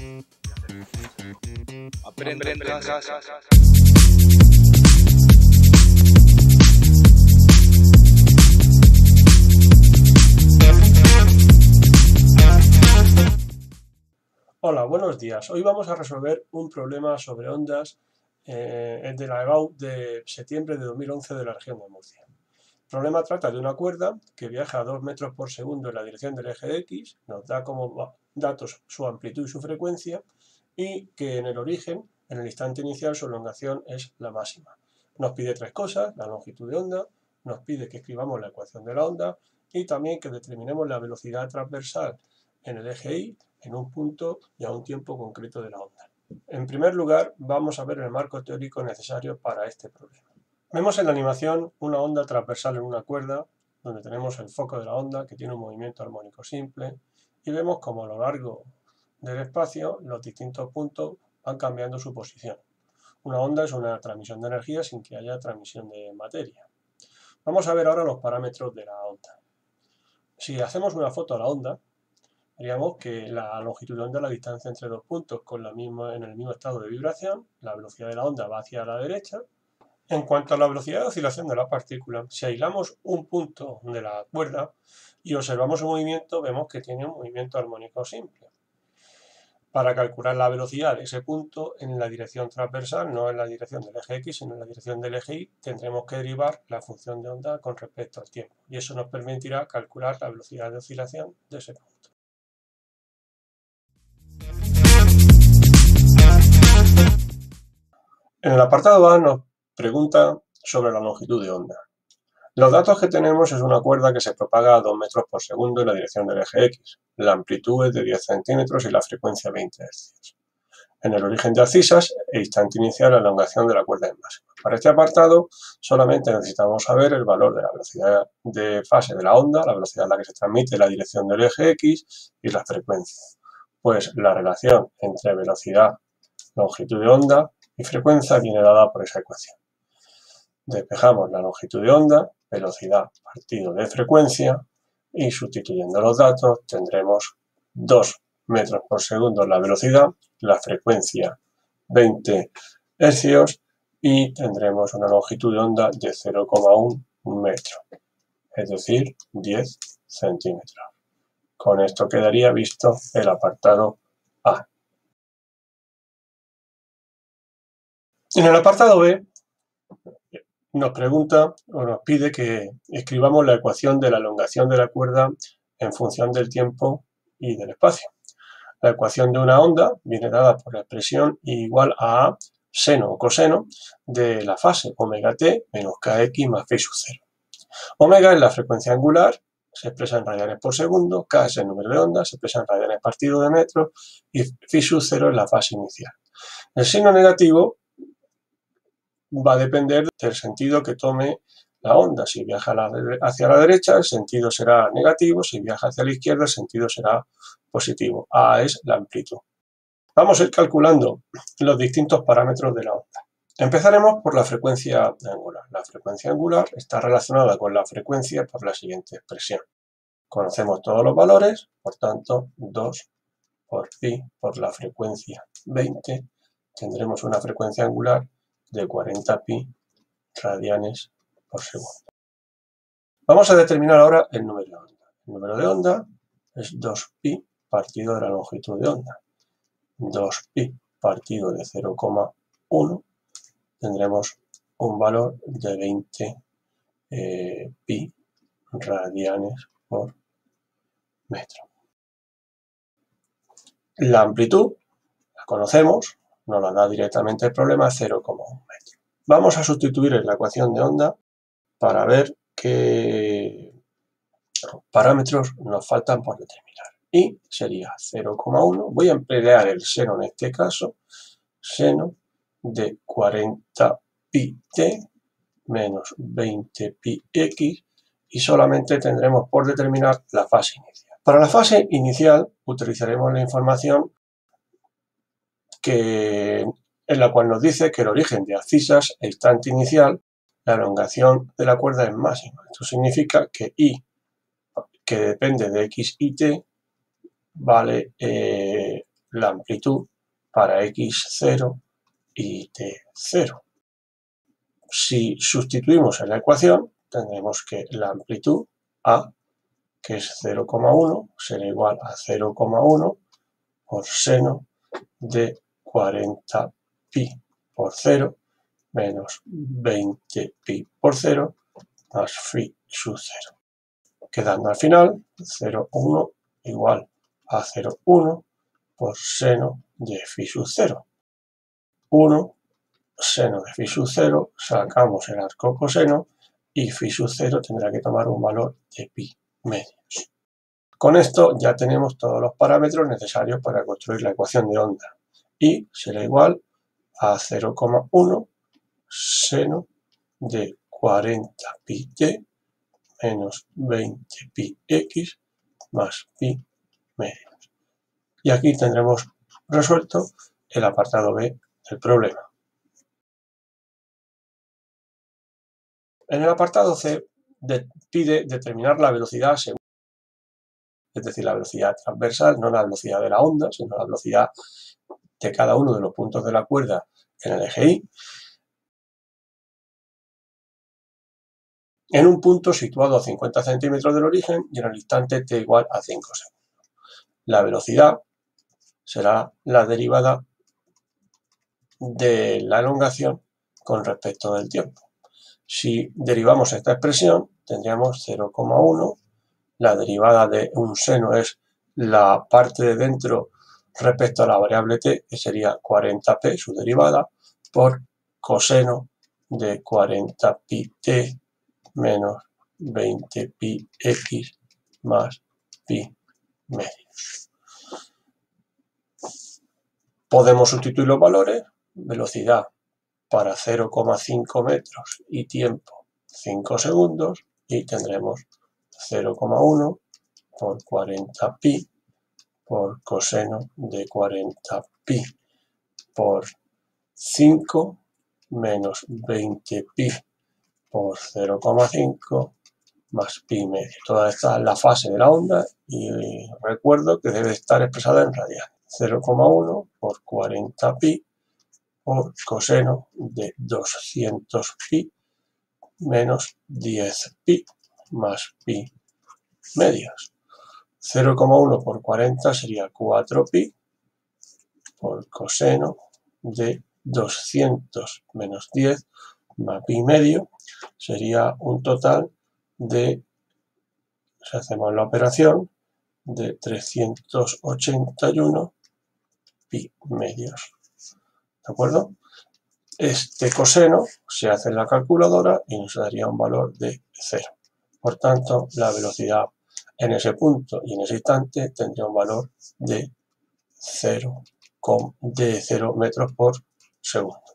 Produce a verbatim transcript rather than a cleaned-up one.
Aprende en casa. Hola, buenos días. Hoy vamos a resolver un problema sobre ondas eh, de la EBAU de septiembre de dos mil once de la región de Murcia. El problema trata de una cuerda que viaja a dos metros por segundo en la dirección del eje X, nos da como datos su amplitud y su frecuencia, y que en el origen, en el instante inicial, su elongación es la máxima. Nos pide tres cosas: la longitud de onda, nos pide que escribamos la ecuación de la onda y también que determinemos la velocidad transversal en el eje Y en un punto y a un tiempo concreto de la onda. En primer lugar, vamos a ver el marco teórico necesario para este problema. Vemos en la animación una onda transversal en una cuerda, donde tenemos el foco de la onda, que tiene un movimiento armónico simple, y vemos como a lo largo del espacio los distintos puntos van cambiando su posición. Una onda es una transmisión de energía sin que haya transmisión de materia. Vamos a ver ahora los parámetros de la onda. Si hacemos una foto a la onda, veríamos que la longitud de onda es la distancia entre dos puntos con la misma, en el mismo estado de vibración. La velocidad de la onda va hacia la derecha. En cuanto a la velocidad de oscilación de la partícula, si aislamos un punto de la cuerda y observamos su movimiento, vemos que tiene un movimiento armónico simple. Para calcular la velocidad de ese punto en la dirección transversal, no en la dirección del eje X, sino en la dirección del eje Y, tendremos que derivar la función de onda con respecto al tiempo. Y eso nos permitirá calcular la velocidad de oscilación de ese punto. En el apartado A nos pregunta sobre la longitud de onda. Los datos que tenemos es una cuerda que se propaga a dos metros por segundo en la dirección del eje X. La amplitud es de diez centímetros y la frecuencia veinte hercios. En el origen de abscisas e instante inicial la elongación de la cuerda es máxima. Para este apartado solamente necesitamos saber el valor de la velocidad de fase de la onda, la velocidad a la que se transmite en la dirección del eje X y la frecuencia. Pues la relación entre velocidad, longitud de onda y frecuencia viene dada por esa ecuación. Despejamos la longitud de onda, velocidad partido de frecuencia, y sustituyendo los datos tendremos dos metros por segundo la velocidad, la frecuencia veinte hercios y tendremos una longitud de onda de cero coma uno metro, es decir, diez centímetros. Con esto quedaría visto el apartado A. En el apartado B nos pregunta o nos pide que escribamos la ecuación de la elongación de la cuerda en función del tiempo y del espacio. La ecuación de una onda viene dada por la expresión igual a seno o coseno de la fase omega t menos kx más phi sub cero. Omega es la frecuencia angular, se expresa en radianes por segundo, k es el número de ondas, se expresa en radianes partido de metros, y phi sub cero es la fase inicial. El signo negativo va a depender del sentido que tome la onda. Si viaja hacia la derecha, el sentido será negativo; si viaja hacia la izquierda, el sentido será positivo. A es la amplitud. Vamos a ir calculando los distintos parámetros de la onda. Empezaremos por la frecuencia angular. La frecuencia angular está relacionada con la frecuencia por la siguiente expresión. Conocemos todos los valores, por tanto, dos por pi por la frecuencia veinte, tendremos una frecuencia angular de cuarenta pi radianes por segundo. Vamos a determinar ahora el número de onda. El número de onda es dos pi partido de la longitud de onda. dos pi partido de cero coma uno, tendremos un valor de veinte eh, pi radianes por metro. La amplitud la conocemos, nos la da directamente el problema, cero coma uno metro. Vamos a sustituir en la ecuación de onda para ver qué parámetros nos faltan por determinar. Y sería cero coma uno, voy a emplear el seno en este caso, seno de cuarenta pi t menos veinte pi x, y solamente tendremos por determinar la fase inicial. Para la fase inicial utilizaremos la información que, en la cual nos dice que el origen de abscisas e instante inicial, la elongación de la cuerda es máxima. Esto significa que I, que depende de x y t, vale eh, la amplitud para x cero y t cero. Si sustituimos en la ecuación, tendremos que la amplitud A, que es cero coma uno, será igual a cero coma uno por seno de cuarenta pi por cero menos veinte pi por cero más phi sub cero. Quedando al final cero coma uno igual a cero coma uno por seno de phi sub cero. uno seno de phi sub cero, sacamos el arco coseno y phi sub cero tendrá que tomar un valor de pi medios. Con esto ya tenemos todos los parámetros necesarios para construir la ecuación de onda y será igual a cero coma uno seno de cuarenta pi t menos veinte pi x más pi medios. Y aquí tendremos resuelto el apartado B del problema. En el apartado C de, pide determinar la velocidad según, es decir, la velocidad transversal, no la velocidad de la onda, sino la velocidad de cada uno de los puntos de la cuerda en el eje Y, en un punto situado a cincuenta centímetros del origen y en el instante t igual a cinco segundos. La velocidad será la derivada de la elongación con respecto del tiempo. Si derivamos esta expresión, tendríamos cero coma uno, la derivada de un seno es la parte de dentro respecto a la variable t, que sería cuarenta pi, su derivada, por coseno de cuarenta pi t menos veinte pi x más pi medios. Podemos sustituir los valores, velocidad para cero coma cinco metros y tiempo cinco segundos, y tendremos cero coma uno por cuarenta pi por coseno de cuarenta pi por cinco menos veinte pi por cero coma cinco más pi medio. Toda esta es la fase de la onda y recuerdo que debe estar expresada en radianes. cero coma uno por cuarenta pi por coseno de doscientos pi menos diez pi más pi medios. cero coma uno por cuarenta sería cuatro pi por coseno de doscientos menos diez más pi medio, sería un total de, si hacemos la operación, de trescientos ochenta y uno pi medios. ¿De acuerdo? Este coseno se hace en la calculadora y nos daría un valor de cero. Por tanto, la velocidad en ese punto y en ese instante tendría un valor de cero, de cero metros por segundo.